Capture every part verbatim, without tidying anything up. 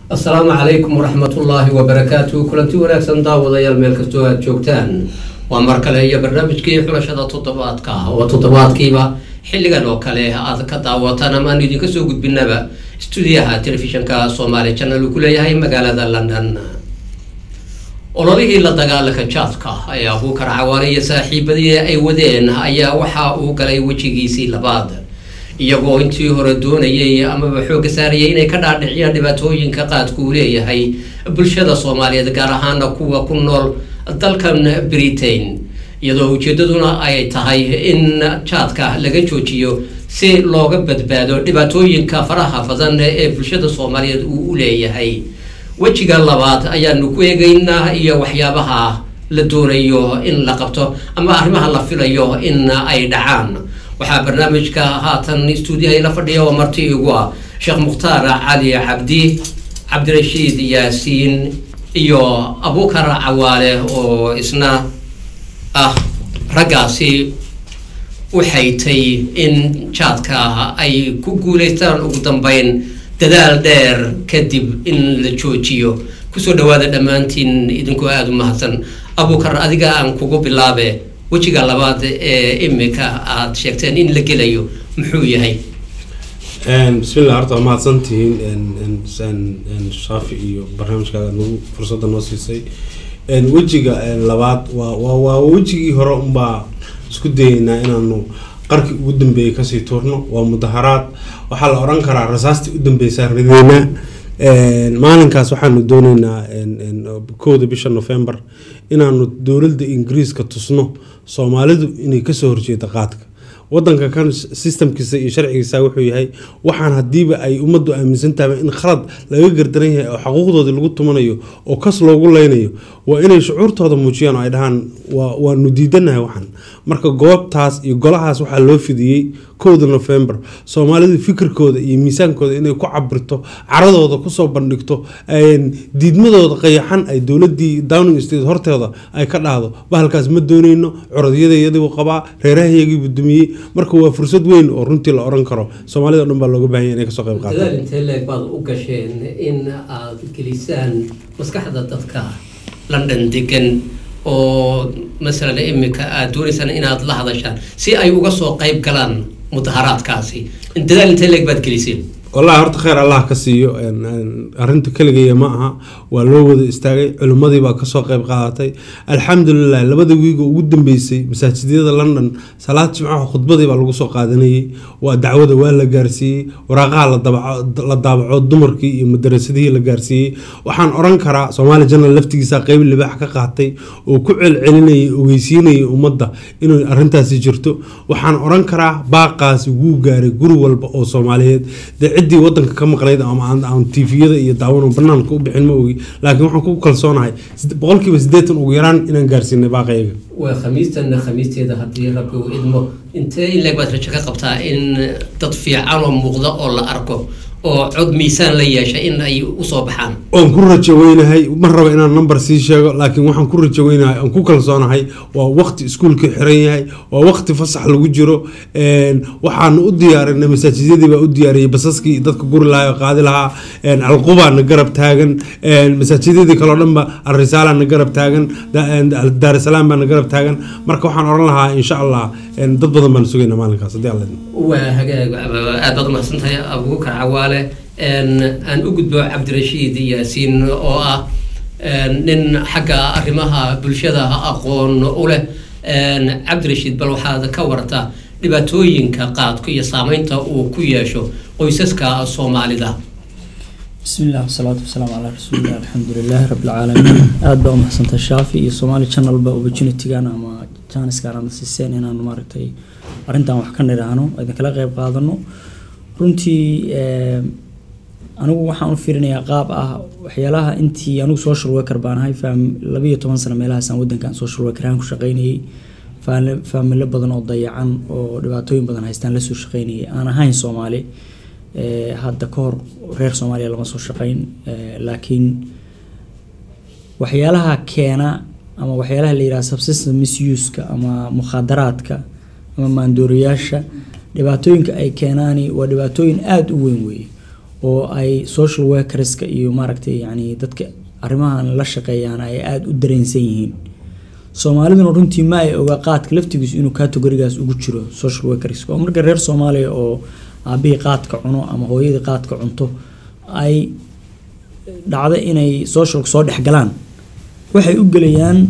السلام عليكم ورحمة الله وبركاته. كلنتي وناكسن داودايال meel kastoo aad joogtaan waa mar kale iyo barnaamijkii xulashada toddobaadka oo toddobaadkiiba xilligan oo kale aad ka daawataan ama aan idin ka soo gudbinaba stuudiyaha telefishinka Soomaali Channel ku leeyahay magaalada London. ololihii la dagaalanka jaadka ayaa ugu karcawaanay saaxiibadii ay wadeen ayaa waxa uu galay wajigiisii labaad iyagoo intii hore doonayay ama xoog saarayay inay ka dhaadhiciyaan dhibaatooyinka qaadku u leeyahay bulshada Soomaaliyeed gaar ahaan kuwa ku nool dalkan Britain iyadoo ujeedaduna ay tahay in jaadka laga joojiyo si looga badbaado dhibaatooyinka faraha badan ee bulshada Soomaaliyeed uu u leeyahay. wajiga labaad ayaanu ku eegaynaa iyo waxyaabaha la doonayo in la qabto ama arrimaha la filayo in ay dhacaan. waxaa barnaamijka haatan stuudiyaha la fadhiyo oo marti igu ah Sheekh Mukhtaar Cali Cabdi, Cabdirashiid Yaasiin iyo Abuukar Cawaale oo isna ah ragaasi waxay tay in jaadka ay ku guuleystaan ugu dambeyn dadaal dheer kadib in la joojiyo. kusoo dhawaada dhamaantiin idinku aad u mahadsan. Abuukar, adiga aan kugu bilaabe wajiga labaad ee imika aad sheegteen in la gelayo muxuu yahay? een bismillah horta mahadsantiin een een een shaafi iyo barnaamijka nagu fursad noo siisay. een wajiga labaad waa waa wajigii hore um baa isku dayeynaa inaanu qarki ugu dambeeyay ka sii toorno. waa mudaharaad waxa la oran karaa rasaasti u dambeysay rideena. een maalinkaas waxaanu doonaynaa een een kowda bisha November inaanu dawladda Ingiriiska tusno Soomaalidu inay ka soo horjeedo qaadka. wadanka kan systemkiisa iyo sharcigiisa wuxuu yahay waxaan hadiiba ay umadu aaminsan tahay in khalad laga gardaran yahay oo xuquuqdooda lagu tumanayo oo kas loogu leynayo waa inay shucuurtooda muujiyaan oo ay dhahaan waa waanu diidanahay waxan. marka goobtaas iyo golahaas waxa loo fidiyay kowda November Soomaalidu fikirkooda iyo miisaankooda inay ku cabirto caradooda ku soo bandhigto een diidmadooda qayaxan ay dawladii Downing Street horteeda ay ka dhaado bahalkaas ma doonayno corodyadayadu qabaa reerahayagii budumiyay. marka waa fursad weyn oo runtii la oran karo Soomaalida dhan baa looga baahan yahay inay ka soo qayb qaataan. dadaal intee leeg baad u gasheen in aad gelisaan maskaxda dadka London degan oo مثلا imika aad doonaysaan inaad la hadashaan si ay uga soo qayb galaan mudaharaadkaasi? inta dadaal intee leeg baad geliseen? والله هرت خير الله كسيو ان أرنت كل جي معها ولو استاجي علمادي بقى كسوق قيب قاعتي الحمد لله لبدي ويجو قدام بيسي مساجد لندن صلاة جمعة خطبة بقى لو سوق قادني ودعوة ولا جارسي ورقع للضبع للضبع الدمركي مدرسة دي لجارسي وحن أورانكرا سومالي جنة لفتي ساقيب اللي بحكي قاعتي وكل علني ويسيني ومضة إنه أرنتها سجرته وحن أورانكرا باقاس وجاري جرو والبقو سوماليات عدي ودنك كم قريد أو عن عن تيفيدا يدعون برنامج كوب بحلمه لكن وحنا كوب كل صناعي بقول كي بزدت ويران إن نجارسين باقي. وخميس تنا خميس هذا هدي ربي وإدمه أنت إلا قبل رجعك قبتها إن تطفي عالم مغضاء ولا أركو أو عد ميسان ليا شيء إن أي أصاب حام. أن كل جوينا هاي مرة بينا نمبر سيشة لكن وحنا كل جوينا أن كل صناعي ووقت سكول كحرية هاي ووقت فصح الوجرو وحنا أديار إن مساجد دي بأدياري بساسكي دتك جور لا قاعد لها العقوبة نجرب تاجن مساجد دي كلام لما الرسالة نجرب تاجن دار السلام نجرب تاجن مركو وحنا أورنا لها إن شاء الله ضد من سوينا مالك صدق الله. وهجا أبغى ما سنتها أبوك عوال أن أن أجد عبدالرشيد ياسين أو أن حاجة أرمها بالشدة أقون أوله أن عبدالرشيد بلوحة كورته لبتوين كقاعد كي سامينته وكي شو ويسسك الصومالي ده. بسم الله والصلاة والسلام على رسول الله الحمد لله رب العالمين. أدبا محسنت الشافي الصومالي channel با وبجني تيجانا ما channel كارنا سيسين هنا نمارتي أرنتا وحكنا رهانو إذا كلا غيب قادنو runtii anigu waxaan u fiirinayaa qaab ah waxyaalaha intii anigu social worker baan ahay faham laba iyo toban sano meelahaas aan wadankan social worker aan ku shaqeynayay faamilo badan oo dayacan oo dhibaatooyin badan haystaan la soo shaqeynayay aan ahayn Soomaali ee hadda ka hor reer Soomaaliya lama soo shaqeyn laakiin waxyaalaha keena ama waxyaalaha la yiraahdo substance misuse ka ama mukhadaraadka ama maandooriyaasha dhibaatooyinka ay keenaani waa dhibaatooyin aad u weyn weey oo ay social workerska iyo maaragtay yani dadka arrimahan la shaqeeyaan ay aada u dareensan yihiin. Soomaaliduna runtii ma ay oga qaadka laftigiisu inuu categorigaas ugu jiro social workerska. oo marka reer Soomaaliya oo aabihii qaadka cuno ama hooyadii qaadka cunto ay dhacdo inay social soo dhex galaan, waxay u gelayaan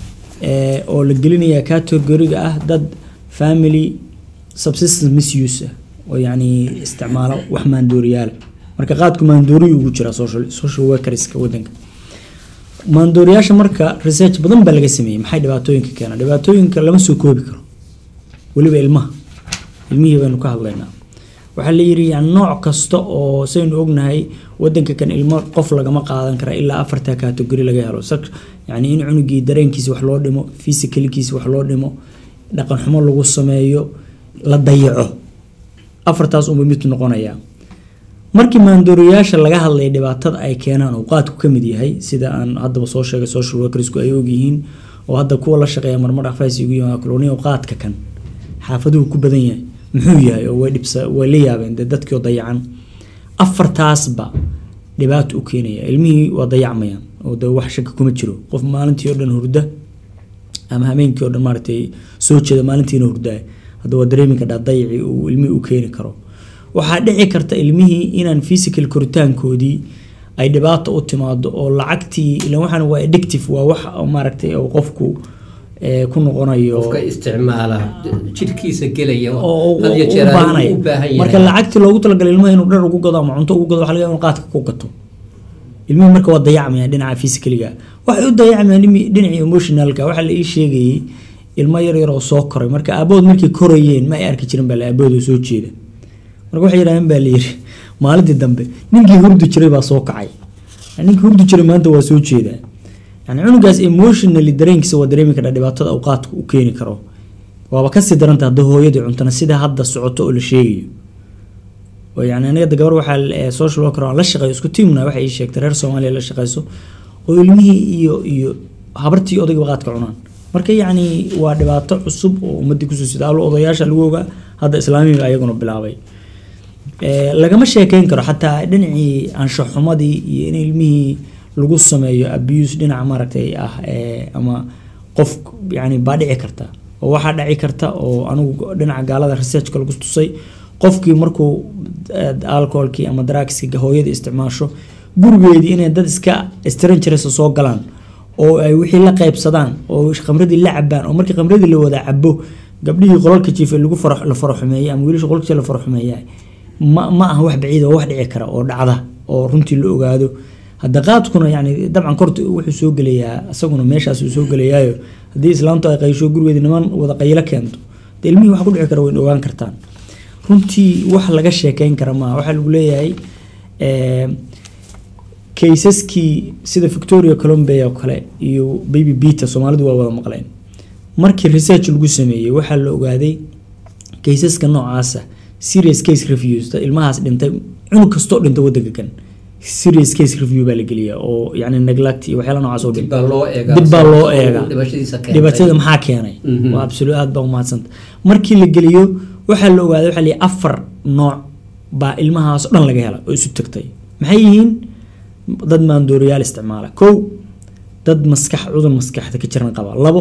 ee oo la gelinayaa categoriga ah dad family subsistence misuse oo yani isticmaalo wax maandooriyaal. marka qaadku maandooriyu ugu jira social social workerska wadanka. maandooriyaasha marka research badan baa laga sameeyay maxay dhibaatooyinka keenaan. dhibaatooyinka lama soo koobi karo, waliba ilmaha ilmihii baynu ka hadlaynaa. waxaa la yiri yani nooc kasta oo saynu ognahay wadanka kan ilmo qof lagama qaadan kara ilaa afarta category laga helo. yani in cunugii dareenkiisa wax loo dhimo, physicalkiisa wax loo dhimo, dhaqan xumo lagu sameeyo, la dayaco, afartaas uma mid noqonaya. markii maandooriyaasha laga hadlay dhibaatada ay keenaan oo qaadku kamid yahay sida aan hadaba soo sheegay social workersku ay og yihiin oo hadda kuwa la shaqeeya marmar afaysi ugu yimaado koloniyo qaadka kan xaafaduhu ku badan yahay muxuu yahay oo way dhibsa way la yaabeen dadkii dayacan. afartaasba dhibaato u keenaya, ilmihii waa dayacmayaan oo da wax shaki kuma jiro. qof maalintii oo dhan hurda ama habeenkii oo dhan maartay soo jeeda maalintiina hurda hadda waa dareemin ka dayaci uu ilmihii u keeni karo. waxaa dhici karta ilmihii inaan physical koritaankoodii ay dhibaato u timaado oo lacagtii ila waxaan waa addictive, waa wax maaragtay oo qofku ee ku noqonayo qofka isticmaala jirkiisa gelaya oo had iyo jeer u baahan yahay. marka lacagtii loogu talagalay ilmaha inuu dhar ugu gado ama cunto ugu gado waxa laga yaabaa qaadka ku gato. ilmuhu marka waa dayacmaya dhinaca physicalga, waxay u dayacmayaan dhinaca emotionalka. waxa la ii sheegay ilmo yar yar oo soo koray marka aabood markii korayeen ma ay arki jirin bal aabood oo soo jeeda. marka waxay yiraahdeen baa la yiri maalintii dambe ninkii hurdu jiray baa soo kacay, ninkii hurdu jiray maanta waa soo jeeda. yani cunugaas emotionally dareenkiisa waa dareemi kara dhibaatada uu qaadku u keeni karo. waaba ka sii daranta hadda hooyadii cuntana sida hadda socoto oo la sheegayo. oo yani aniga gabar waxaa social worker la shaqeeyo isku tiimna waxay ii sheegtay reer Soomaaliya la shaqeyso oo ilmihii iyo iyo habartii odayga qaadka cunaan. marka yani waa dhibaato cusub oo ummadii kusoo sida odayaasha lagu ogaa hadda islaamiga ayaguna bilaabay. ee lagama sheekeyn karo xataa dhinacii ansho xumadii iyo in ilmihii lagu sameeyo abuse dhinaca maaragtay ah ee ama qof yani baa dhici karta oo waxa dhici karta oo anigu dhinaca gaalada researchka lagu tusay qofkii markuu alcoholkii ama drugska hooyada isticmaasho gurigeedii inay dad iska strangers soo galaan oo ay wixii la qaybsadaan oo khamradii la cabaan oo markii khamradii la wada cabo gabdhihii qolalka jiifay lagu farax la faraxumeeyay ama wiilasha qolalka la faraxumeeyay ma ma ah wax baciid oo wax dhici kara oo dhacda oo runtii la ogaado. hadda qaadkuna yani dabcan korta wuxuu soo galayaa asaguna meeshaas uu soo galayaayo hadii islaamtu ay qaysho gurigeedii niman wada qaylo keento ilmihii wax ku dhici kara way ogaan kartaan. runtii wax laga sheekeyn kara ma waxa lagu leeyahay ee caseski sida Victoria Columbia oo kale iyo Baby Beta Soomaalidu waa wada maqleen. markii research lagu sameeyay waxa la ogaaday caseska noocaas serious case reviews ilmahaas dhintay cunug kasto dhintay wadanka kan serious case review baa la geliyaa oo yani neglect iyo waxyaalo noocaas oo dib baa loo eega dib baa loo eega dhibashadiisa keenay dhibashada maxaa keenay. waa absolute aad baa u mahadsan. markii la geliyo waxa la ogaaday waxa la afar nooc baa ilmahaas dhan laga helay oo isu tagtay. maxay yihiin? dad maandooriyaal isticmaala, kow dad maskax cudur maskaxda ka jiran qaba, labo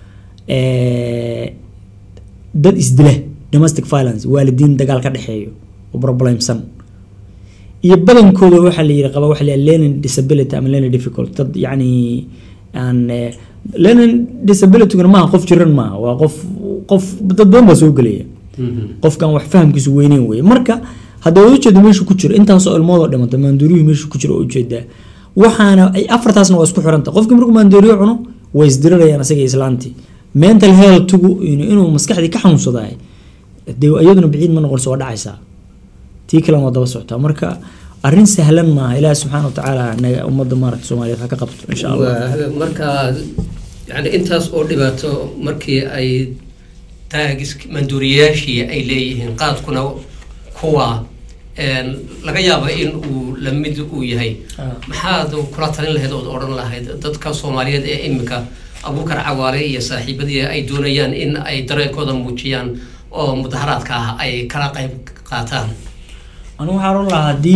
ee dad isdila domestic violence waalidiin dagaal ka dhaxeeyo oo problemsan, iyo badankooda waxa la yiri qaba waxa la learning disability ama learning difficult dad yani aan learning disability ma qof jiran ma waa qof qof dad badan ba soo galaya qofkan wax fahamkiisu weyneen way. marka hadda uu jeedo meesha ku jiro intaas oo ilmoodo dhimata maandooriyo meesha ku jiro oo jeeda waxaana ay afartaasna waa isku xiranta. qofkii markuu maandooriyo cuno way isdirirayaan asaga islaanti mental health inuu maskaxdii ka xanuunsaday de ayaduna biciid ma noqon soo dhacaysa tii kale ma daba socota. marka arrin sahlan ma ilaahay subhanahu wa ta'ala naga ummadda maaragtay Soomaaliyeed ha ka qabto insha Allah. marka yani intaas oo dhibaato markii ay taagis maandooriyaashii ay leeyihiin qaadkuna kuwa een laga yaabo in uu la mid u yahay maxaad kula talin lahayd oo oran lahayd dadka Soomaaliyeed ee imika Abuukar Cawaale iyo saaxiibadii ay doonayaan in ay dareenkooda muujiyaan oo mudaharaadka ay kala qayb qaataan? أنا وحارون لها دي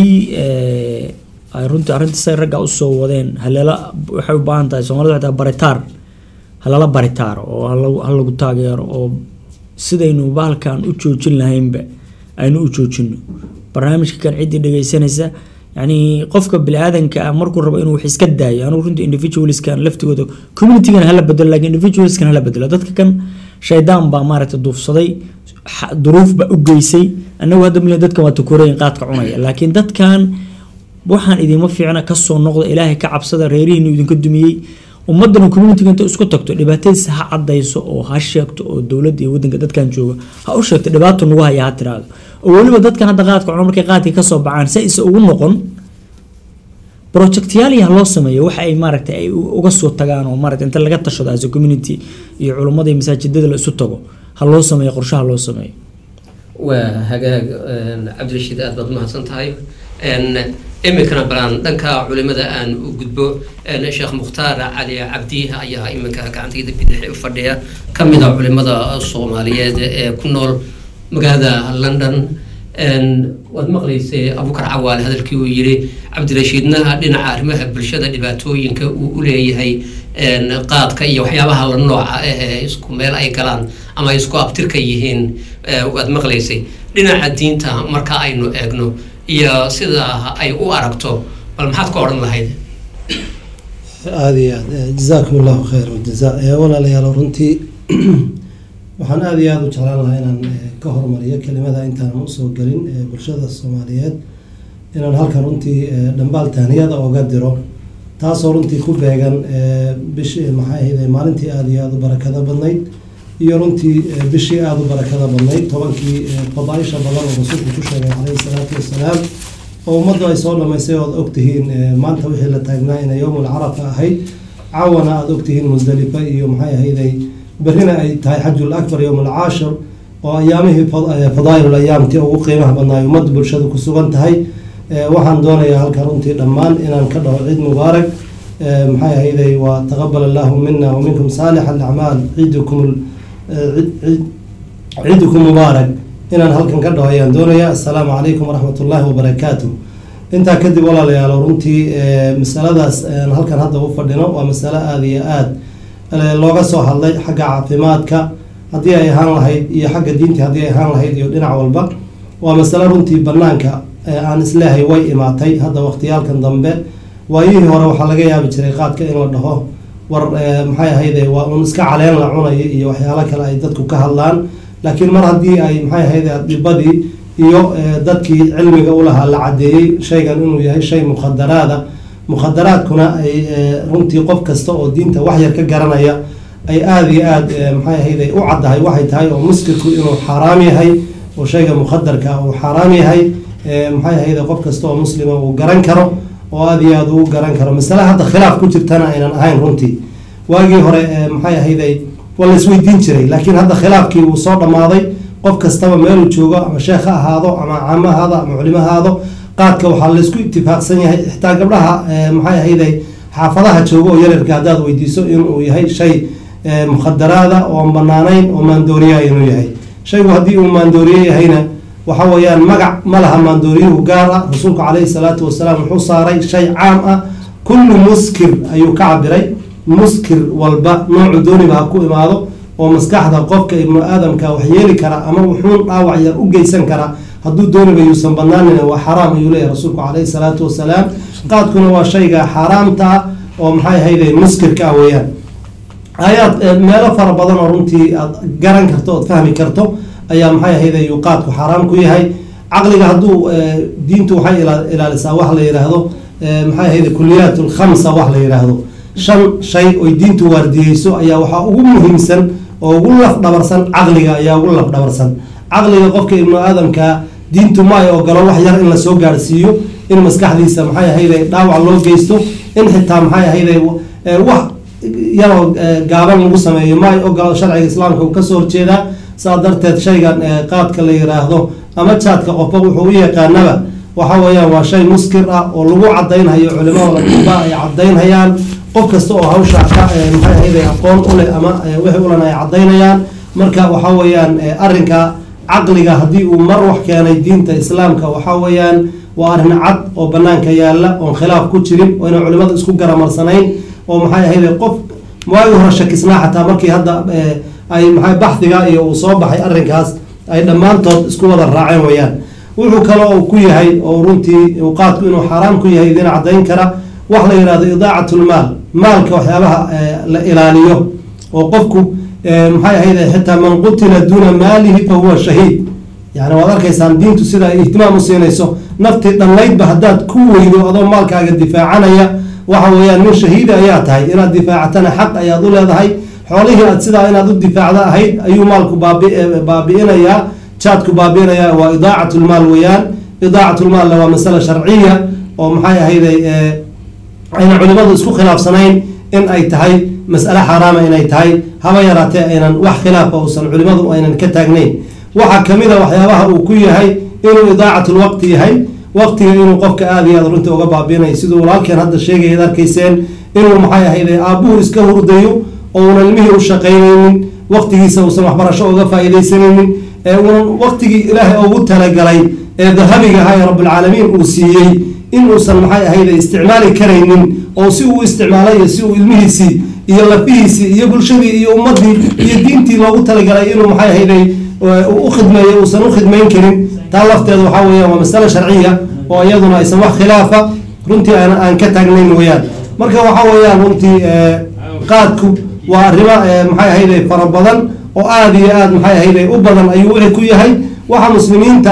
ay runtii arrinta say ragga u soo wadeen halala waxay u baahan tahay Soomaalidu waxay baritaar halala baritaar oo hal lagu taageero oo sidaynu baalkan u joojin lahaynba aynu u joojino barnaamijka kan cidii dhageysanaysa yani qofka bini'aadanka markuu rabo inuu wax iska daayo anu runtii individuals kan laftigooda community kan hala bedelo laakiin individuals kan hala bedelo dadka kan shaydaan baa maaragtay duufsaday duruuf ba u geysay annagu hadda milyan dadka waa tukureyn qaadka cunaya laakiin dadkan waxaan idinma fiicna ka soo noqdo ilaahay ka cabsada reerihiina idinka dumiyay ummadana community-ga inta isku tagto dhibaatadiisa ha cadayso oo ha sheegto oo dowladda iyo wadanka dadkan jooga ha u sheegto dhibaato nagu haya ha tiraado oo waliba dadkan hadda qaadka cuno markay qaadkii ka soo baxaan si isa ugu noqon projectyaaliya loo sameeyo waxa ay maaragtay ay uga soo tagaan oo maaragtay inta laga tashado as a community iyo culimada iyo masaajidada la isu tago ha loo sameeyo qorshaha loo sameeyo waa hagaag Cabdirashiid aad baad mahadsan tahay imikana balan dhanka culimada aan u gudbo Sheekh Mukhtaar Cali Cabdi ayaa imika gacantayda bidix u fadhiya kamid ah culimada Soomaaliyeed ee ku nool magaalada London wad maqlaysay Abubakar Cawaal hadalkii uu yiri Cabdirashiidna dhinaca arrimaha bulshada dhibaatooyinka uu u leeyahay qaadka iyo waxyaabaha la nooca ah isku meel ay galaan ama isku abtirka yihiin wad maqlaysay dhinaca diinta marka aynu eegno iyo sida ay u aragto bal maxaad ka oran lahayd aadi jazakumullahu khayr wajazaa ee wala la yaro runtii waxaan aad iyo aad u jeclaan lahaa inaan ka hormariyo kelimada intaan u soo galin bulshada Soomaaliyeed inaan halkan runtii dhambaal tahniyada uga diro taasoo runtii ku beegan bishii maxay ahayd maalintii aad iyo aad u barakada badnayd iyo runtii bishii aad u barakada badnayd tobankii fadaaisha badan oo rasuulku ku sheegay calayhi salaatu wasalaam oo ummaddu ay soo dhamaysay oo og tihiin maanta wixii la taagnaa inay yawmul carafa ahayd caawana aad og tihiin Musdalifa iyo maxay ahayd برهنا أي تاي حج الأكبر يوم العاشر وأيامه فضائل الأيام تي أو قيمة بنا يمد برشاد كسوان تاي وحن دونا يا هالكرونتي لمان إن نكده عيد مبارك محيا هيدا وتقبل الله منا ومنكم صالح الأعمال عيدكم عيد عيدكم مبارك إن هالكن كده يا دونا يا السلام عليكم ورحمة الله وبركاته أنت كذب ولا يا لورنتي مسألة هالكن هذا وفردنا ومسألة هذه آد looga soo hadlay xagga caafimaadka hadii ay ahaan lahayd iyo xagga diinta hadii ay ahaan lahayd iyo dhinac walba waa mas'ala runtii banaanka aan islaahay way imaatay hadda waqtiyalkan dambe waayihii hore waxa laga yaabi jiray qaadka in la dhaho war maxay ahayd waa un iska caleen la cunay iyo waxyaalo kale ay dadku ka hadlaan laakiin mar hadii ay maxay ahayd dibadii iyo dadkii cilmiga u lahaa la cadeeyay shaygan inuu yahay shay mukhadaraada mukhadaraadkuna ay runtii qof kasta oo diinta wax yar ka garanaya ay aad iyo aad maxay ahayd u cadahay waxay tahay oo muskilku inuu xaraam yahay oo shayga mukhadarka uu xaraam yahay maxay ahayd qof kasta oo muslima uu garan karo oo aad iyo aad uu garan karo mas'ala hadda khilaaf ku jirtana aynan ahayn runtii waagii hore maxay ahayd wala isweydiin jiray laakiin hadda khilaafkii uu soo dhamaaday qof kastaba meel uu joogo ama sheekh ahaado ama caamo ahaado ama culimo ahaado qaadka waxaa la isku ittifaaqsan yahay xitaa gabdhaha maxay ahayd xaafadaha joogo oo yararka hadaad weydiiso inuu yahay shay mukhadaraada oo banaanayn oo maandooriya inuu yahay shaygu haddii uu maandooriye yahayna waxa weeyaan magac ma laha maandooriyuhu gaar ah rasuulku calayhi salaatu wasalaam wuxuu saaray shay caam ah kullu muskir ayuu ka cabiray muskir walba noocu dooniba ha ku imaado oo maskaxda qofka ibnu aadamka wax yeeli kara ama wuxuun dhaawac yar u geysan kara hadduu dooniba yuusan banaanina waa xaraam ayuu leeyahay rasuulku calayhi salaatu wasalaam qaadkuna waa shayga xaaraamta oo maxay ahayd muskirka ah weeyaan ayaad meelo fara badan oo runtii aad garan karto ood fahmi karto ayaa maxay ahayd ayuu qaadku xaraam ku yahay caqliga hadduu diintu waxay ilaalisaa wax la yidhaahdo maxay ahayd kuliyaat lkhamsa wax la yidhaahdo shan shay oy diintu waardiyeyso ayaa waxaa ugu muhiimsan oo ugu laf dhabarsan caqliga ayaa ugu laf dhabarsan caqliga qofka ibnu aadamka diintu ma ay ogolo wax yar in lasoo gaarsiiyo in maskaxdiisa maxay ahayd dhaawac loo geysto in xitaa maxay ahayd wax yaroo gaaban lagu sameeyo ma ay ogolo sharciga islaamka uu kasoo horjeedaa saa darteed shaygan qaadka la yiraahdo ama jaadka qofba wuxuu u yaqaanaba waxa weeyaan waa shay muskir ah oo lagu cadaynhayo culimada dadba ay cadaynhayaan qof kasta oo hawsha ka maxay ahayd aqoon u leh ama wixii ulan ay cadaynayaan marka waxa weeyaan arrinka caqliga haddii uu mar wax keenay diinta islaamka waxaa weeyaan waa arrin cad oo banaanka yaalla oon khilaaf ku jirin oo inay culimada isku garamarsanayn oo maxay ahayd qof waagi hore shakisnaa xataa markii hadda ay maxay baxdiga iyo uu soo baxay arrinkaas ay dhammaantood isku wada raaceen weeyaan wuxuu kale oo ku yahay oo runtii qaadku inuu xaaraam ku yahay idin caddayn kara wax la yidhahdo idaacatlmaal maalka waxyaabaha la ilaaliyo oo qofku maxay ahayd xitaa man qutila duuna maalihi fa huwa shahiid yani waad arkaysaan diintu sida ay ihtimaam u siinayso naftii dhannaydba haddaad ku weydo adoo maalkaaga difaacanaya waxa weeyaan nin shahiida ayaa tahay inaad difaacatana xaq ayaad u leedahay xoolihii aad sidaa inaad u difaacda ahayd ayuu maalku baabi-inayaa jaadku baabi-inayaa waa idaacatlmaal weeyaan idaacatlmaalna waa masale sharciya oo maxay ahayday ayna culimadu isku khilaafsanayn in ay tahay mas'ale xaaraama inay tahay haba yaraatee aynan wax khilaafa uusan culimadu aynan ka taagnayn waxaa kamid a waxyaabaha uu ku yahay inuu idaacatlwaqti yahay waqtiga inuu qofka aada iyo aad runtii uga baabiinayo siduu walaalkeen hadda sheegay ad arkayseen inuu maxay ahayday aabbuhu iska hurdayo oo unan ilmihii u shaqaynaynin waqtigiisa uusan waxbarasho uga faa'iidaysanaynin ee unan waqtigii ilaahay ugu talagalay ee dahabiga ahaa ee rabbilcaalamiin uu siiyey in uusan maxay ahayday isticmaali karaynin oo si uu isticmaalay iyo si uu ilmihiisii iyo lafihiisii iyo bulshadii iyo ummadii iyo diintii loogu talagalay inuu maxay ahayday u khidmeeyo uusan u khidmayn karin taa lafteeda waxaa weeyaan waa masale sharciya oo iyaduna aysan wax khilaafa runtii aan aan ka taagnayn weeyaan marka waxaa weeyaan runtii qaadku waa arrimo maxay ahayday fara badan oo aada iyo aada maxay ahayday u badan ayuu wixii ku yahay waxa muslimiinta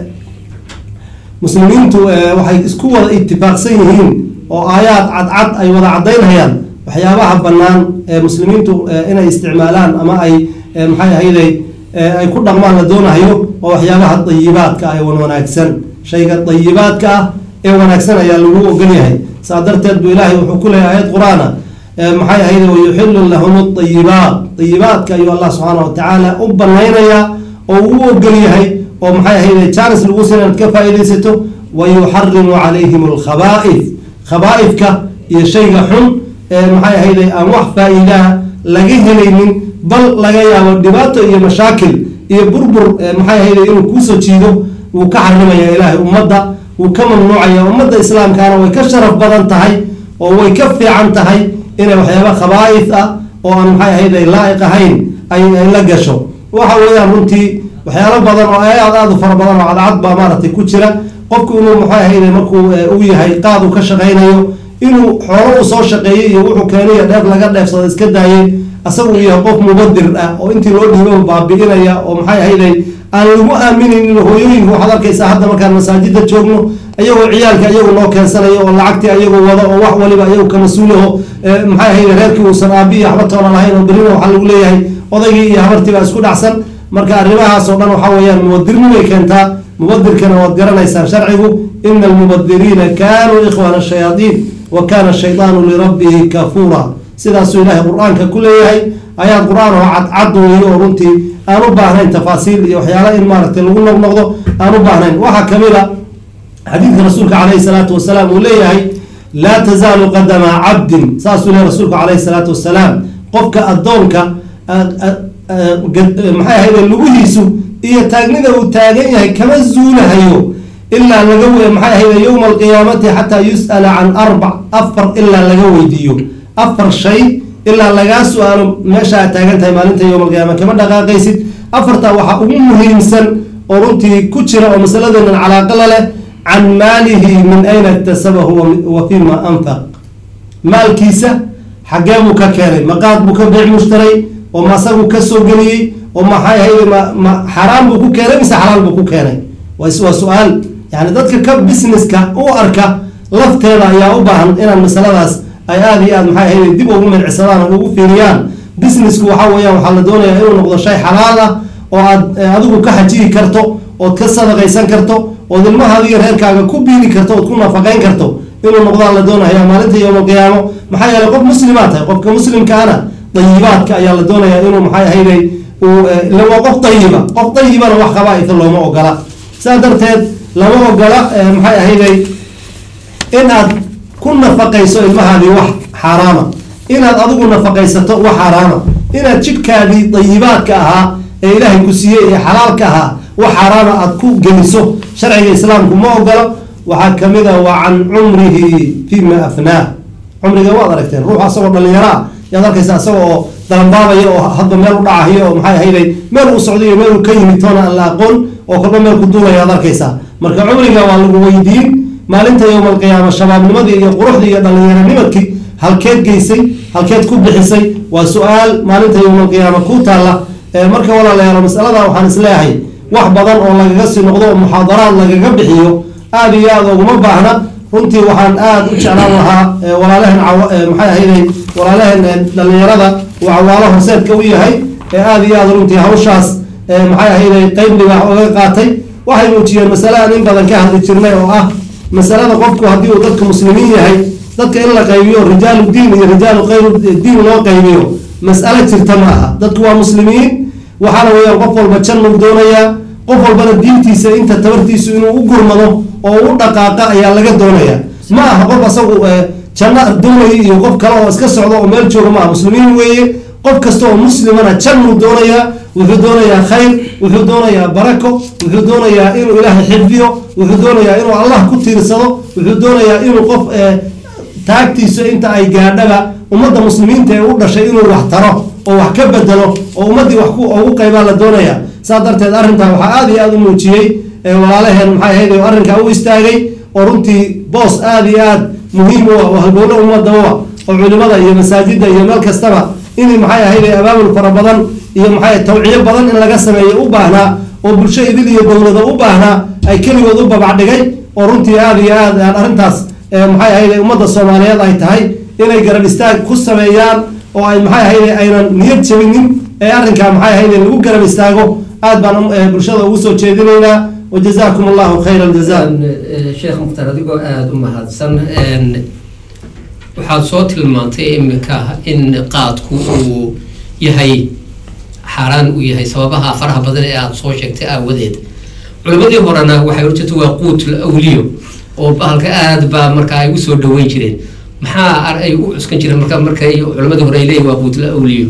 muslimiintu waxay isku wada itifaaqsan yihiin oo aayaad cadcad ay wada caddaynayaan waxyaabaha bannaan ee muslimiintu inay isticmaalaan ama ay maxay ahayday ay ku dhaqmaan la doonayo oo waxyaabaha dayibaadka ah ee wanaagsan shayga dayibaadka ah ee wanaagsan ayaa lagu ogol yahay saa darteed buu ilaahay wuxuu ku leeyahay ayad qur-aana maxay ahayday wayuxilu lahum dayibaat dayibaadka ayuu allah subxaana watacaala u banaynayaa oo uu ogol yahay oo maxay ahayday jaanis lagu sin inaad ka faa'iidaysato wayuxarimu calayhim alkhaba'if khaba'ifka iyo shayga xun ee maxay ahayday aan wax faa'iidaa laga helaynin bal laga yaabo dhibaato iyo mashaakil iyo burbur maxay ahayday inuu kuusoo jiido wuu ka xarimaya ilaahay ummadda wuu ka mamnuucaya ummadda islaamkaana way ka sharaf badan tahay oo way ka fiican tahay inay waxyaaba khabaa'if ah oo aan maxay ahayday laa'iq ahayn ay la gasho waxa weeyaan runtii waxyaalo badan oo aad aada u fara badan oo cadcad baa maaragtay ku jira qofku inuu maxay ahayday markuu uu yahay qaad uu ka shaqaynayo inuu xoolo uu soo shaqeeyey iyo wuxuu keenayo dheef laga dheefsado iska daayay asagu uu yahay qof mubadir ah oo intii loo dhiibo baabi'inaya oo maxay ahayday aan lagu aaminaynin hooyooyinka waxaad arkaysaa hadda markaan masaajida joogno ayagoo ciyaalka ayagu noo keensanayo oo lacagtii ayagu wado oo wax waliba ayagu ka mas-uulaho maxay ahayday reerkii uusan aabihi waxba toona lahayn oo berina waxaa lagu leeyahay odaygii iyo habartii baa isku dhacsan marka arrimahaas oo dhan waxaa weeyaan mubadirnimay keentaa mubadirkana waad garanaysaan sharcigu ina almubadiriina kaanuu ikhwaana shayaadiin wa kaana shaydaanu lirabbihi kafuura sidaasuu ilaahay qur-aanka ku leeyahay ayaad qur-aan oo cadcad weeyo oo runtii aan u baahnayn tafaasiil iyo waxyaala in maaragtay lagu noqnoqdo aan u baahnayn waxaa kamid a xadiidka rasuulka calayhi salaatu wasalaam uu leeyahay laa tazaalu qadama cabdin saasuu leeyahy rasuulku calayhi salaatu wasalaam qofka addoonka maxay ahayde lugihiisu iyo taagnida uu taagan yahay kama zuulahayo ilaa laga maxay ahayde yowma alqiyaamati xataa yus'ala can arbac afar ilaa laga weydiiyo afar shay ilaa lagaa su-aalo meesha aad taagan tahay maalinta yowma alqiyaama kama dhaqaaqaysid afartaa waxaa ugu muhiimsan oo runtii ku jira oo masaladeenan calaaqala leh can maalihi min ayna iktasabahu wa fima anfaq maalkiisa xaggee buu ka keenay maqaad buu ka beec mushtaray oo masagu ka soo geliyey oo maxay ahayde ma xaraam buu ku keenay mise xalaal buu ku keenay waa su-aal yani dadka ka businesska u arka lafteeda ayaa u baahan inaan masaladaas ay aada iyo aad maxay ahayde dib ugu medcisadaan oo ugu fiiriyaan businessku waxaa weeyaan waxaa la doonayaa inuu noqdo shay xalaal ah oo aad adigu ka xajiyi karto ood ka sadaqaysan karto ood ilmahaada iyo reerkaaga ku biili karto ood ku nafaqayn karto inuu noqdaan la doonaya maalinta yowma alqiyaamo maxaa yeeley qof muslimaa tahay qofka muslimkaana dayibaadka ayaa la doonayaa inuu maxay ahayday waa qof dayiba qof dayibana wax qabaa-ita looma ogola saa darteed lama ogola maxay ahayday inaad ku nafaqayso ilmahaadii wax xaaraama inaad adigu nafaqaysato wax xaaraama inaad jidhkaadii dayibaadka ahaa ee ilaahay ku siiyey ee xalaalka ahaa wax xaaraana aad ku geliso sharciga islaamku ma ogolo waxaa kamid a waa can cumrihi fima afnaah cumriga waad aragteen ruux asagoo dhalinyaraa yaad arkaysa asagoo oo dalanbaabaya oo hadba meel u dhacayo oo maxay ahayday meel uu socday iyo meel uu ka yimid toona aan la aqoon oo kolba meel ku duulaya ad arkaysaa marka cumriga waa lagu weydiin maalinta yowma alqiyaama shabaabnimadii iyo quruxdii iyo dhallinyaranimadkii halkeed geysay halkeed ku bixisay waa su-aal maalinta yowma alqiyaama ku taalla marka walaalayaalo masalada waxaan isleeyahay wax badan oo lagaga sii noqdo oo muxaadaraad lagaga bixiyo aada iyo aada uguma baahna runtii waxaan aada u jeclaan lahaa walaalahan maxay ahayday walaalahan dhallinyarada uu cawaalo horseedka u yahay ee aada iyo aada runtii hawshaas maxay ahayday qeyb libaax oga qaatay waxay muujiyeen masale aan in badan ka hadli jirnay oo ah masalada qofku haddii uu dadka muslimiin yahay dadka in la qaybiyo rijaalu diin iyo rijaalu kayru diin loo qaybiyo mas'alo jirta ma aha dadku waa muslimiin waxaana weeyaan qof walba jannuu doonayaa qof walbana diintiisa inta tabartiisu inuu u gurmado oo u dhaqaaqa ayaa laga doonaya ma aha qof asagu janno doonaya iyo qof kale oo iska socdo oo meel jooga ma aha muslimiin weeye qof kasta oo muslimana jannuu doonayaa wuxuu doonayaa khayr wuxuu doonayaa barako wuxuu doonayaa inuu ilaahay xifdiyo wuxuu doonayaa inuu allah ku tiirsado wuxuu doonayaa inuu qof taagtiisa inta ay gaadhaba ummadda muslimiinta ee u dhashay inuu wax taro oo wax ka bedelo oo ummaddii wax ugu qaybaa la doonaya saa darteed arrintaa waxaa aada iyo aada u muujiyey walaalaheen maxay ahayd oo arrinkaa u istaagay oo runtii boos aada iyo aada muhiim u ah oo halbowlo ummadda u ah oo culimada iyo masaajidda iyo meel kastaba in maxay ahayd abaabul fara badan iyo maxay tawciyo badan in laga sameeyo u baahnaa oo bulsho idil iyo dowlada u baahnaa ay keligood u babacdhigay oo runtii aada iyo aad aan arrintaas maxay ahayd ummadda soomaaliyeed ay tahay inay garab istaag ku sameeyaan oo ay maxay ahayd aynan niyad jabinin ee arrinkaa maxay ahayd lagu garab istaago aad baan bulshada ugu soo jeedinaynaa wajazaakum allahu khayra aljazaa sheekh mukhtar adigoo aada u mahadsan waxaad soo tilmaantay iminka in qaadku uu yahay xaaraan uu yahay sababaha faraha badan ee aada soo sheegtay aawadeed culimadii horena waxay horjeeta waa quutul awliyo oo bahalka aada baa marka ay usoo dhaweyn jireen maxaa ay u cuskan jireen marka markay culimadii hore ay leeyihin waa quutul awliyo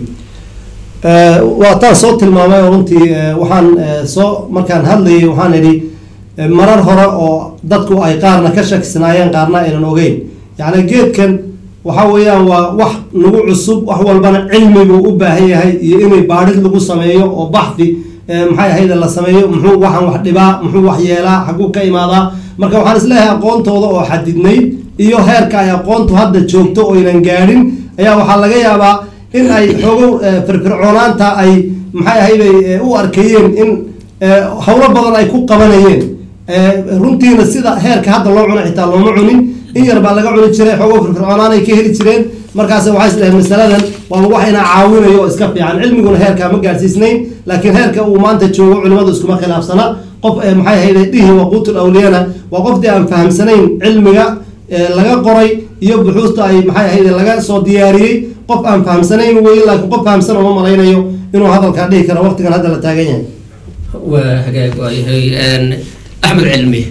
waa taan soo tilmaamay oo runtii waxaan soo markaan hadlayay waxaan idhi marar hore oo dadku ay qaarna ka shakisnaayeen qaarna aynan ogeyn yacni geedkan waxa weeyaan waa wax nagu cusub wax walbana cilmi buu u baahan yahay iyo inay baadhid lagu sameeyo oo baxdi maxay ahayd la sameeyo muxuu waxaan wax dhibaa muxuu wax yeelaa xaguu ka imaadaa marka waxaan isleeyahay aqoontooda oo xadidnayd iyo heerka ay aqoontu hadda joogto oo aynan gaadhin ayaa waxaa laga yaabaa in ay xoogow firfircoonaanta ay maxay ahayday u arkayeen in howlo badan ay ku qabanayeen runtiina sida heerka hadda loo cuno xitaa looma cunin in yar baa laga cuni jiray xoogow firfircoonaan ay ka heli jireen markaas waxay isleeyahay masaladan waa wax ina caawinayo oo iska fiican cilmiguna heerkaa ma gaarsiisnayn laakiin heerka uu maanta joogo culimadu iskuma khilaafsana qof maxay ahayday dhihi waquutul awliyana waa qofdii aan fahamsanayn cilmiga laga qoray iyo buxuusta ay maxay ahayday laga soo diyaariyey qof aan fahamsanayn weeye laakiin qof fahamsan uma malaynayo inuu hadalkaa dhihi karo waqtigan hadda la taagan yahay waa hagaag waayahay axmed cilmi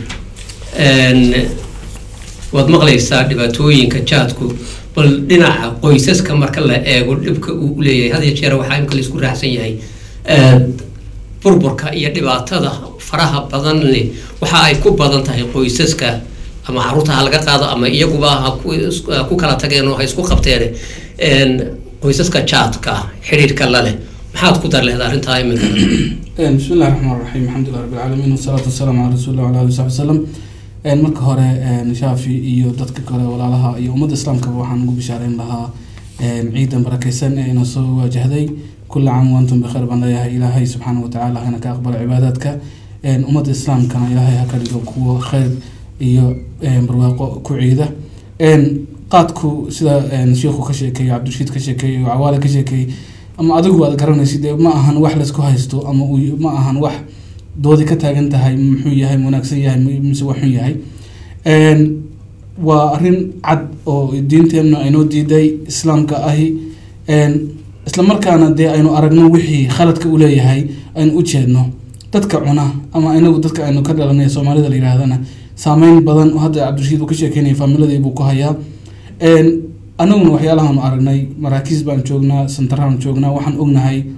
waad maqlaysaa dhibaatooyinka jaadku bal dhinaca qoysaska marka la eego dhibka uu leeyahay had iyo jeer waxaa imka la isku raacsan yahay burburka iyo dhibaatada faraha badan leh waxa ay ku badan tahay qoysaska ama caruurta ha laga qaado ama iyaguba ha ku kala tageen oo ha isku qabteen qoysaska jaadka xiriirka la leh maxaad ku dar leedahay arrintaa iminka بسم الله الرحمن الرحيم الحمد لله رب العالمين والصلاة والسلام على رسول الله وعلى آله وصحبه وسلم marka hore shaafi iyo dadka kale walaalaha iyo ummadda islaamka waxaan ugu bishaareyn lahaa ciidan barakeysan ee ina soo wajahday كل عام وأنتم بخير بنا يا إلهي سبحانه وتعالى هنا كأقبل عباداتك ummadda islaamkana ilaahay ha ka dhigo kuwa khayr iyo barwaaqo ku ciida qaadku sida sheekhu ka sheekeeyay cabdirashiid ka sheekeeyay cawaale ka sheekeeyay ama adigu waad garanaysid ma ahan wax la isku haysto ama ma ahan wax doodi ka taagan tahay muxuu yahay wanaagsan yahay mise waxun yahay waa arrin cad oo diinteenna aynoo diiday islaamka ahi isla markaana dee aynu aragno wixii khaladka u leeyahay aynu u jeedno dadka cuna ama inagu dadka aynu ka dhalanay Soomaalida la yiraahdana saameyn badan hadda cabdirashiid uu ka sheekeynay familiyada buu ku hayaa anaguna waxyaalahan aragnay maraakiis baan joognaa santaraan joognaa waxaan ognahay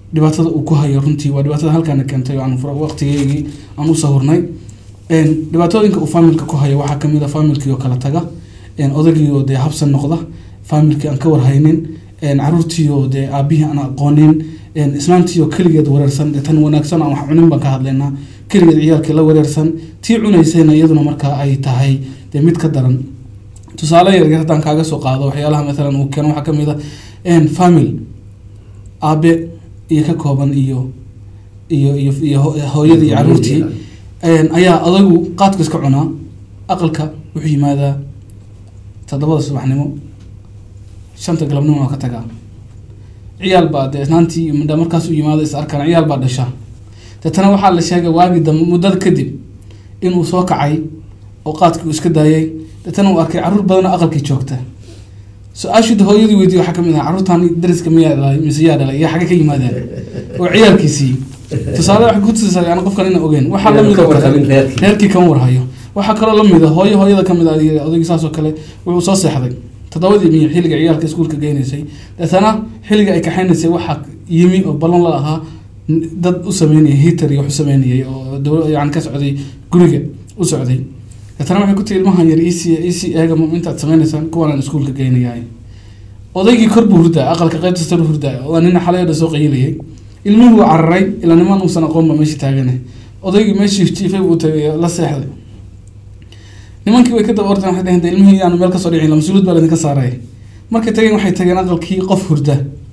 dhibaatada uu ku hayo runtii waa dhibaatada halkaana keentay oo aan waqtigeygii aan u sahurnay dhibaatooyinka uu familka ku hayo waxaa kamid ah familkii oo kala taga odaygii oo dee habsan noqda familkii aan ka warhaynin caruurtii oo dee aabihii aan aqoonin islaantii oo keligeed wareersan tan wanaagsan aan wax cunin baan ka hadlaynaa keligeed ciyaalkii la wareersan tii cunaysayna iyaduna markaa ay tahay dee mid ka daran tusaale yaryar haddaan kaaga soo qaado waxyaalaha maalan uu keeno waxaa kamid ah famil aabe iyo ka kooban iyo iyo iyo iyo hooyadii iyo caruurtii ayaa adagu qaadka iska cunaa aqalka wuxuu yimaadaa toddobada subaxnimo shanta galabnimo waa ka tagaa ciyaal baa dee isnaantii midha markaas u yimaado is arkaan ciyaal baa dhasha deetana waxaa la sheegay waagii dambe muddada kadib inuu soo kacay oo qaadkii uu iska daayay deetana uu arkay caruur badanoo aqalkii joogta su-aashida hooyadii weydiiye waxaa kamid ah caruurtaan dariska miyaa dhalay mise yaa dhalay iyo xagge ka yimaadeen oo ciyaalkiisii tusaale waxay ku tusaysaa yani qofkan ina ogeyn waxaa lamid oo kale reerkii kama warhayo waxaa kaloo lamid a hooyo hooyada kamid ah odaygii saas oo kale wuxuu soo seexday toddobadii miya xilliga ciyaalka iskuulka geynaysay deetana xilliga ay kaxaynaysay waxaa yimi oo ballan la ahaa dad u sameynayay hitar iyo wax u sameynayay oo dowla yani ka socday guriga u socday deetana waxay ku tiri ilmahan yar ec ec eega intaad sameynaysaan kuwanaan iskuulka geynayaay odaygii kor buu hurdaa aqalka qaybta sare hurdaa oo nina xalay dha soo qayilayay ilmuhu cararay ilaa niman uusan aqoonba meesha taagane odaygii meeshii jiifay uu tagay la seexday nimankii way ka daba orteen waxay dhaheen ilmihii yaanu meel kasoo dhicin mas-uuliyad baa laydinka saaray markay tageen waxay tageen aqalkii qof hurda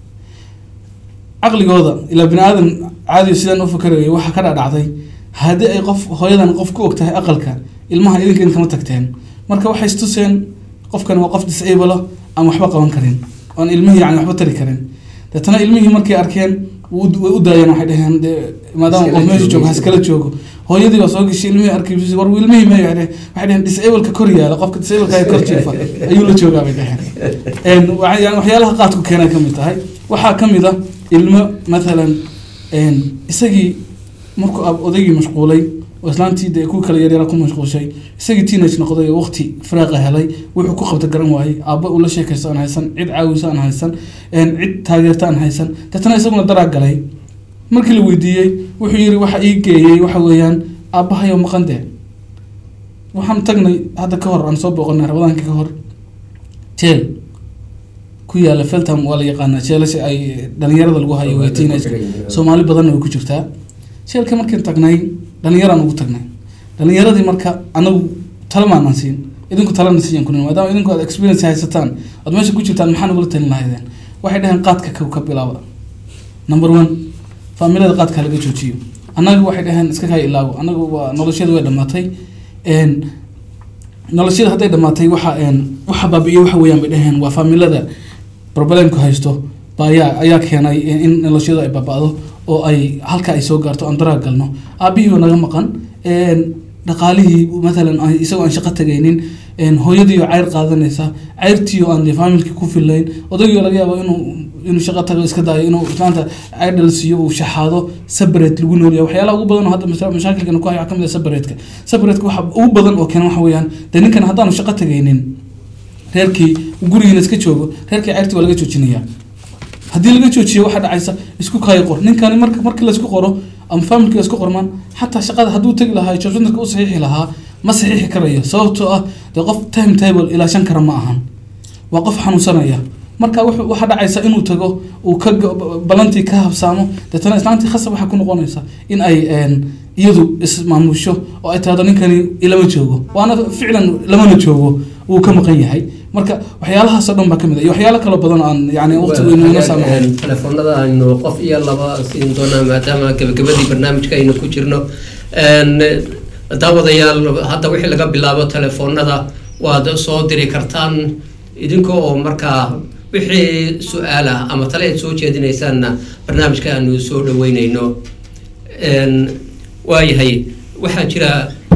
caqligooda ilaa bini aadan caadiyo sidaan u fakarayay waxaa ka dhadhacday haddii ay qof hooyadan qof ku og tahay aqalka ilmaha idinkan kama tagteen marka waxay istuseen qofkan waa qof disable aan waxba qaban karin oon ilmihii yani waxba tari karin deetana ilmihii markay arkeen way u daayeen waxay dhaheen dee maadaama qof meesha joogo haskala joogo hooyadii baa soo gashay ilmihii arkay war ilmihii may waxay dhaheen disableka kor yaala qofka disableka kor jiifa ayuu la joogaa bay dhaheen yani waxyaalaha qaadku keenay kamid tahay waxaa kamid ah ilmo mathalan isagii markuu odaygii mashquulay oo islaantii dee ku kala yaryara ku mashquushay isagii teenage noqday oo waqti firaaqa helay wuxuu ku qabta garan waayey aabba uu la sheekaysto aan haysan cid caawisa aan haysan cid taageerta aan haysan deetana isaguna daraa galay markii la weydiiyey wuxuu yiri waxa ii geeyey waxa weeyaan aabbahayo maqan dee waxaan tagnay hadda ka hor aan soo booqanay rabadaanka ka hor jeel ku yaala feltham waa la yaqaanaa jeelasha ay dhalinyarada lagu hayo way teenage soomaali badanna way ku jirtaa jeelka markaan tagnay dhalinyaraan ugu tagnay dhalinyaradii marka anagu talamaanaan siin idinku talana siiyan kunin maadaama idinku aad experience haysataan aad meesha ku jirtaan maxaa nagula talin lahaydeen waxay dhaheen qaadka ka ka bilaaba number one faamilada qaadka laga joojiyo annaga waxay dhaheen iska kay ilaago anagu waa noloshada way dhamaatay een noloshada hadday dhamaatay waxa een waxa baabiyo waxa weeyaan bay dhaheen waa faamilada problemku haysto baayaa ayaa keenay in noloshada ay baabado oo ay halka ay soo gaarto aan daraa galno aabihii naga maqan een dhaqaalihii mathalan isagoo aan shaqo tagaynin een hooyadii oo cayr qaadanaysa cayrtii oo aan familkii ku filayn odaygii laga yaabo inuu inuu shaqo tago iska daayo inuu islaanta idol siiyo uu shaxaado separate lagu noolyahay waxyaalaha ugu badan oo hadda mashaakilkan ku hayo kamid ah separate-ka separate-ka waxa ugu badan oo keena waxa weeyaan de ninkan haddaanu shaqo tagaynin reerkii gurigiina iska joogo reerkii cayrtii waa laga joojinayaa haddii laga joojiyo waxa dhacaysa isku kay qor ninkani marka markii la isku qoro ama familkii isku qormaan xataa shaqada hadduu tagi lahaa joojinta u saxiixi lahaa ma saxiixi karayo sababtoo ah de qof time table ilaa shan kara ma ahan waa qof xanuunsanaya marka waxa dhacaysa inuu tago uu ka balantii ka habsaamo deetana islaantii khasab waxa ku noqonaysa in ay iyadu ismaamusho oo ay taado ninkani ilama joogo waana ficlan lamana joogo uu ka maqan yahay marka waxyaalahaas oo dhan baa kamid ah iyo waxyaalo kale badan aan yani waqti weyn una saamaxay telefoonada aynu qof iyo laba siin doonaa maadaama gabagabadii barnaamijka aynu ku jirno een daawadayaal hadda wixii laga bilaabo telefoonada waad soo diri kartaan idinkoo oo markaa wixii su-aala ama tale aad soo jeedinaysaanna barnaamijka aanu soo dhaweynayno een waayahay waxaa jira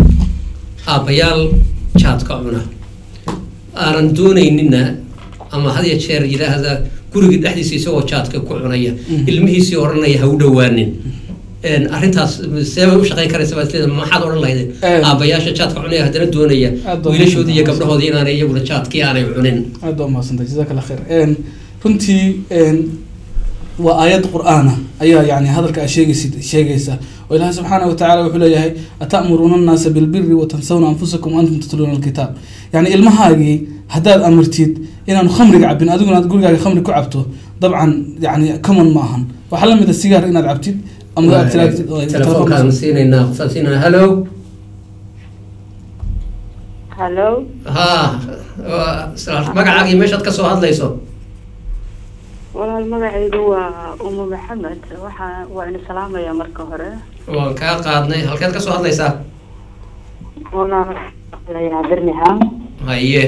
aabbayaal jaadka cuna aanan doonaynina ama had iyo jeer yidhaahda guriga dhexdiisa isagoo jaadka ku cunaya ilmihiisii odhanaya ha u dhowaanin arrintaas seebay u shaqayn karaysa baa isleeda maxaad odhan lahaydeen aabbayaasha jaadka cunaya haddana doonaya wiilashoodii iyo gabdhahoodii inaanay iyaguna jaadkii aanay cunin aad baa mahadsantahay jazaaka allah khayr runtii waa aayad qur-aana ayaa yani hadalka a sheegaysid sheegaysa oo ilaahay subxaanahu watacaala wuxuu leeyahay ata'muruuna annaasa bilbiri watansawna anfusakum antum tatluuna alkitaab yani ilmahaagii haddaad amartid inaanu khamriga cabin adiguna aad gurigaaga khamri ku cabto dabcan yani common ma ahan waxaa lamid a sigaar inaad cabtid ama aad tiraatid telefoonkaan siinayna qofaan siinayna hello hello ha magacaagii meeshaad ka soo hadlayso walaal magacaygu waa umu maxamed waxaa waa ina salaamaya marka hore waan kaa qaadnay halkeed ka soo hadlaysaa walaalayaa birmingham haye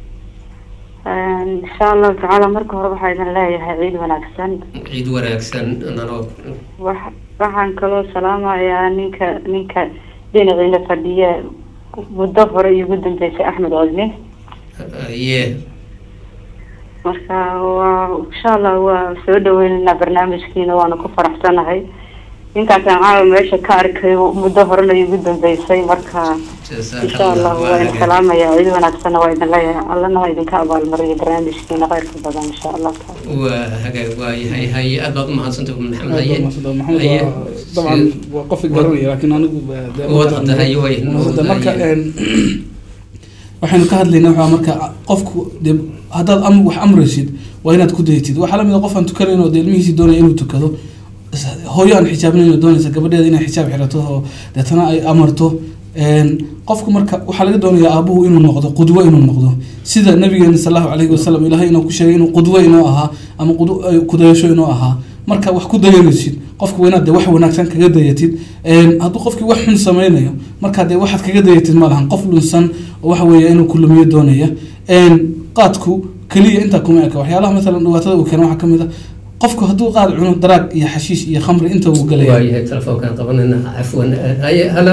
insha allahu tacaala marka hore waxaa idin leeyahay ciid wanaagsan ciid wanaagsan nanoo wa waxaan kaloo salaamayaa ninka ninka dhinaciina fadhiya muddo hore igu dambeysay axmed codni haye marka waa insha allah waa soo dhaweynaynaa barnaamijkiina waana ku faraxsanahay ninkaasaan caawa meesha ka arkay muddo horena igu dambeysay marka insha allah waa idin salaamayaa ciid wanaagsanna waa idin leeyahay allana waa idinka abaalmariyo barnaamijkiina kheyrka badan insha allah waa hagaag waayahay haye aad baad umahadsantay um maxamed haye haye dabcan waa qof garanaya laakiin anigu wadada haye way marka waxaynu ka hadlaynaa waxaa marka qofku de haddaad am wax amraysid waa inaad ku dayatid waxaa lamid a qof aan tukanayn oo de ilmihiisii doonaya inuu tukado hooyo aan xijaabinayn oo doonaysa gabadheeda inay xijaab xirato oo deetana ay amarto qofku marka waxaa laga doonayaa aabuhu inuu noqdo qudwo inuu noqdo sida nabigeena sal allahu calayhi wasalam ilaahay inuu ku sheegay inuu qudwo inoo ahaa ama kudayasho inoo ahaa marka wax ku dayanaysid qofku waa inaad de wax wanaagsan kaga dayatid hadduu qofkii wax xun sameynayo markaa dee waxaad kaga dayatid ma lahan qof dhunsan oo waxa weeya inuu kulumiyo doonaya qaadku keliya intaa kuma eka waxyaalaha maalan dhibaatada uu keena waxaa kamid a qofku hadduu qaad cuno daraag iyo xashiish iyo khamri inta uu galaya waayahay telefoonkaan qabanayna cafwan haye hello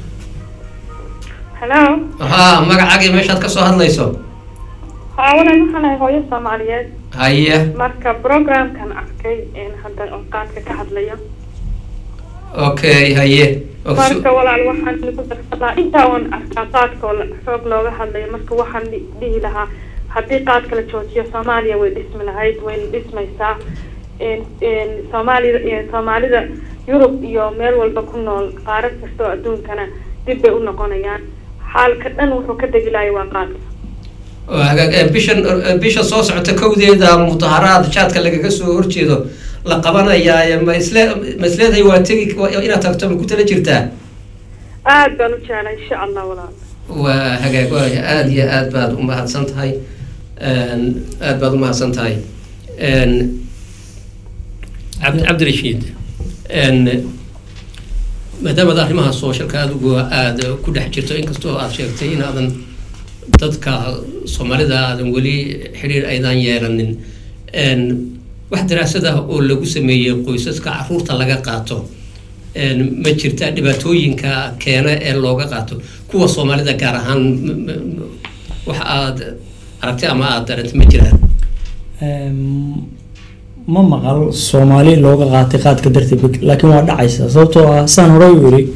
hello ha magacaagii meeshaad ka soo hadlayso haa walan waxaan ahay hooyo soomaaliyeed haye marka programkan arkay hadda qaadka ka hadlayo okay haye marka walaal waxaan ku darsadaa intaa waan arkaa qaadka xoog looga hadlayo marka waxaan dhihi lahaa haddii qaadka la joojiyo soomaaliya way dhismi lahayd wayna dhismaysaa soomaalida soomaalida yurub iyo meel walba ku nool qaarad kastoo adduunkana dib bay u noqonayaan xaalka dhan wuxuu ka degi lahay waa qaadka hagaag bishan bisha soo socota kowdeeda mudaharaad jaadka lagaga soo horjeedo la qabanayaa ma isle ma isleedahay waa tegi inaad tagto ma ku tala jirtaa aad baan u jeclaa insha allah walaal waa hagaag waaya aada iyo aad baad umahadsan tahay aad baad umahadsan tahay cabdi cabdirashiid maadaamaad arrimaha sooshalka adigu aada ku dhex jirto inkastoo aada sheegtay inaadan dadka soomaalida aadan weli xiriir aydan yeelanin wax daraasad ah oo lagu sameeyey qoysaska caruurta laga qaato ma jirta dhibaatooyinka keena ee looga qaato kuwa soomaalida gaar ahaan wax aad aragtay ama aada darantay ma jiraan ma maqal soomaali looga qaatay qaadka darteed laakiin waa dhacaysa sababtoo ah saan hore u yiri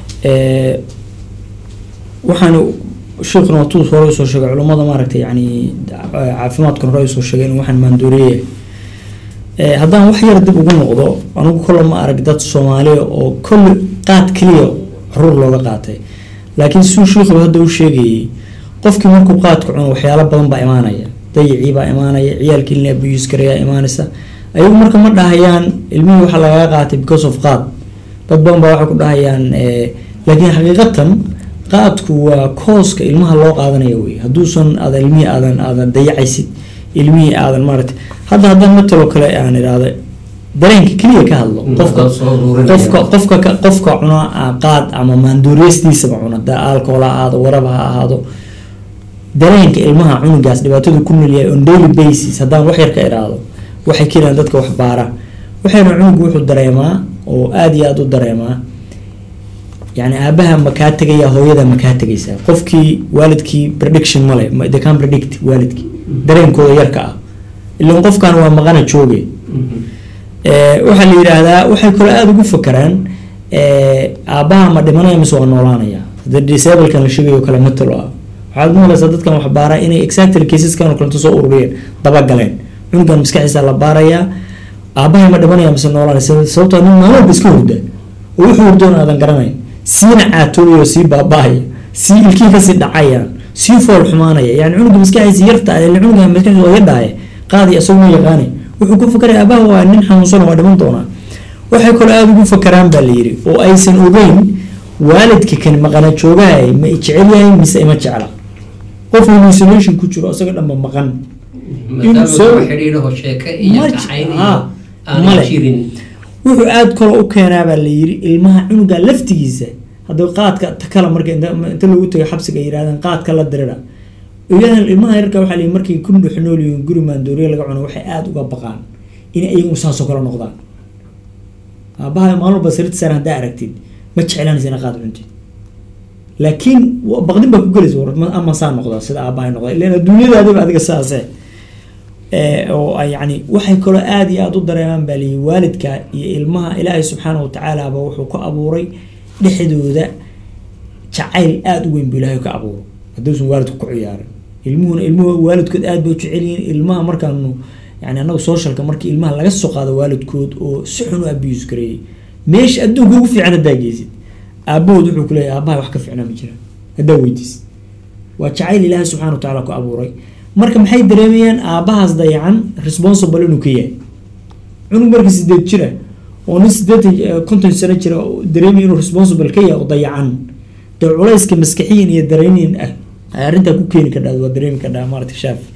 waxaan sheekuna waa tuus hore usoo sheegay culummada maaragtay yani caafimaadkan hore usoo sheegay in waxaan maandooriye haddaan wax yar dib ugu noqdo anigu kolle ma arag dad soomaaliya oo kolle qaad keliya caruur looga qaatay laakiin suu sheekhu hadda u sheegayay qofkii markuu qaadka cuno waxyaalo badan baa imaanaya dayicii baa imaanaya ciyaalkii ilna abuse garayaa imaanaysa ayagu marka ma dhahayaan ilmihii waxaa lagaga qaatay because of qaad dad badan baa waxay ku dhahayaan laakiin xaqiiqatan qaadku waa kooska ilmaha loo qaadanayo wey hadduusan aadan ilmihii aadan aadan dayacaysid ilmihii aadan maaragtay hadda haddaan matalo kale aan idhaahdo dareenka keliya ka hadlo qofka qofka qofka qofka cuna qaad ama maandooriystiisaba cuna da alcohol ha ahaado waraba ha ahaado dareenka ilmaha cunugaas dhibaatadu ku noolyahay on daily basis haddaan wax yar ka idhaahdo waxay keenayaan dadka wax baara waxayna cunugu wuxuu dareemaa oo aada iyo aada u dareemaa يعني أباها مكاتجة يا هو يدا مكاتجة يسا قفكي والدكي prediction ماله ما إذا كان predict والدكي درين كذا يركع اللي نقف كان هو مغنى شوقي أه وحلي هذا وحل كل هذا بقول فكران أه أباها ما دمنا يمسوا النورانة يا the disable كان الشيء يكلم مثله هذا مو لازم كانوا حبارة إني exact الكيسز كانوا كلهم تصورين طبعا قلين من كان مسكح يسال باريا aabahay ma dhimanaya mise noolaan sababtoo nin maalin walba iska hurda oo wuxuu hurdoon aadan garanayn siina caatoobay oo sii baabahaya sii ilkii kasii dhacayaan sii fool xumaanaya yani cunuga maskaxiisa yarta cunuga maskaxiisa oo yadhaaya qaadi isagoo yaqaanay wuxuu ku fakaraya aabaha waa nin xanuunsan waa dhiman doonaa waxay kaloo aada ugu fakaraan baa la yiri oo aysan ogeyn waalidka kan maqana joogahay ma jecel yahay mise ima jecla qof hallucination ku jiro isaga dhanba maqan wuxuu aada kaloo u keenaabaa la yiri ilmaha cunuga laftigiisa haddii qaadka takala marka inta lagu tago xabsiga ay yirahdaan qaadka la dirira iyahan ilmaha yarka waxaa la markay ku dhex nool yihiin guri maandooriya laga cuno waxay aada uga baqaan in ayagu saasoo kale noqdaan aabaha maalin walba sariirta saaran haddaa aragtid ma jeclaanaysa ina qaad cuntid laakiin baqdin baa ku gelaysa ama saa noqda sida aabahay noqda ilan adduunyadaadiba adiga saase oo yani waxay kaloo aada iyo aada u dareemaan baa liyi waalidka iyo ilmaha ilaahay subxaana watacaala ba wuxuu ku abuuray dhexdooda jacayl aada u weyn buu ilaahay ka abuuro hadduusan waalidku ku ciyaarin ilmuhuna ilmuhu waalidkood aada bay u jecel yihiin ilmaha markaanu yani anagu socialka markii ilmaha laga soo qaado waalidkood oo si xun u abuse gareeyay meesha adduunka ugu fiican haddaa geysid aabahood wuxuu kuleeyahay aabaha wax ka fiicnaa ma jiraan haddaa weydiisid waa jacayl ilaahay subxana watacaala ku abuuray marka maxay dareemayaan aabahaas dayacan responsible inuu ka yahay cunug marka sideed jira oo nin sideetan konton sano jira dareemaya inuu responsible ka yahay oo dayacan dee culayska maskaxiyan iyo dareenin ah ay arrintaa ku keeni kadhaa waa dareemi kadhaa maarata shaafi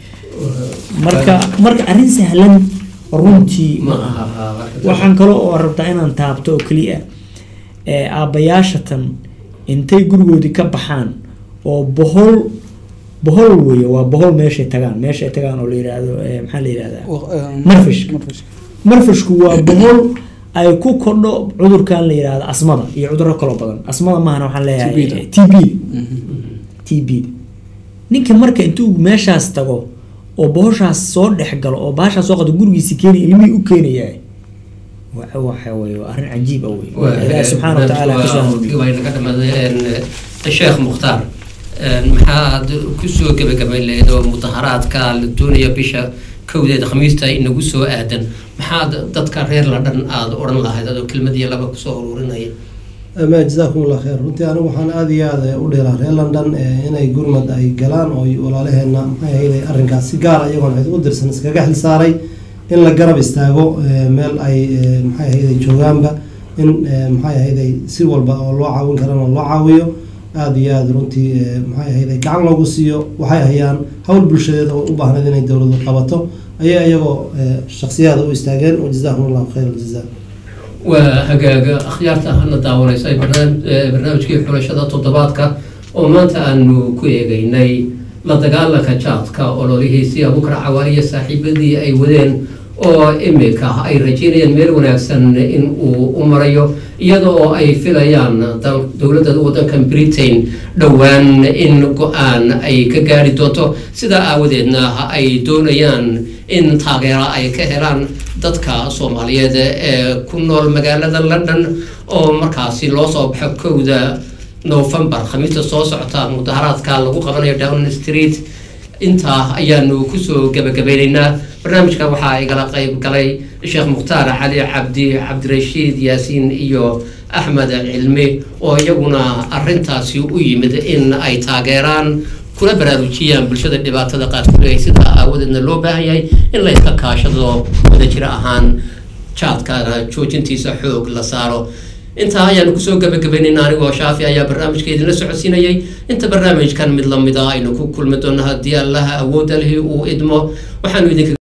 marka marka arrin sahlan runtii ma aha waxaan kale oo rabtaa inaan taabto oo keliya ee aabbayaashatan intay gurigoodii ka baxaan oo bohol bohol weeye waa bohol meeshay tagaan meeshay tagaan oo la yiraahdo maxaa la yiraahdaa marfish marfishku waa bohol ay ku kordho cudurkan la yiraahdo asmada iyo cudurro kale badan asmada maahana waxaan leeyahay T B T B ninka marka intuu meeshaas tago oo bohoshaas soo dhex galo oo baashaas soo qado gurigiisa keenay ilmihii u keenayaa waxa weeye arrin cajiib ah weeye ilaahay subxaanahu wa ta'aala ka soo way naga dhamadeen sheekh mukhtaar maxaad ku soo gabagabay leedo mudaharaadka la doonayo bisha kowdeeda khamiista inagu soo aadan maxaad dadka reer la dhan aad oran lahayd adoo kelmadii laba ku soo ururinaya ama jazaakum allah khair runtii anigu waxaan aada iyo aada u dheeraa reer london inay gurmad ay galaan oo walaalaheena maxay ahayd arrinkaas si gaar iyagoon cid u dirsan iskaga xil saaray in la garab istaago meel ay maxay ahayd joogaanba in maxay ahayd si walba oo loo caawin karana loo caawiyo aada iyo aada runtii maxay ahayd gacan loogu siiyo waxay hayaan hawl bulshadeed oo u baahnayd inay dowladdu qabato ayay iyagoo shakhsiyaada u istaageen wajazaakum allahu khayr aljazaa وهجاجة أخيارتها أن داون يسوي برنامج برنامج كيف حلشة تطبيقاتك وما أنه كوي جيني لا تقال لك شات كأوليه سيا بكرة عوالية صاحب ذي أي ودين أو إمريكا أي رجيني المير ونفسن إن أمريو يدو أي فيليان دولة الوطن كان بريتين دوان إن قان أي كجاري دوتو سدا أودينا أي دونيان إن تاجر أي كهران dadka Soomaaliyeed ee ku nool magaalada London oo markaasi loo soo baxay kowda November khamiista soo socota mudaharaadka lagu qabanayo Downing Street inta ayaanu ku soo gabagabeynaa barnaamijka waxa ay kala qayb galay Sheekh Mukhtaar Cali Cabdi Cabdirashiid Yaasiin iyo Ahmed Cilmi oo iyaguna arrintaasi u yimid in ay taageeraan kula baraarujiyaan bulshada dhibaatada qaadkooda sida aawadeedna loo baahan yahay in la iska kaashado wada jira ahaan jaadkana joojintiisa xoog la saaro inta ayaan ku soo gabagabeynaa anigoo Shaafi ayaa barnaamijkeedii la socodsiinayay inta barnaamijkan mid lamid ah aynu ku kulmi doonaa haddii Allah awood leh uu idmo waxaanu idin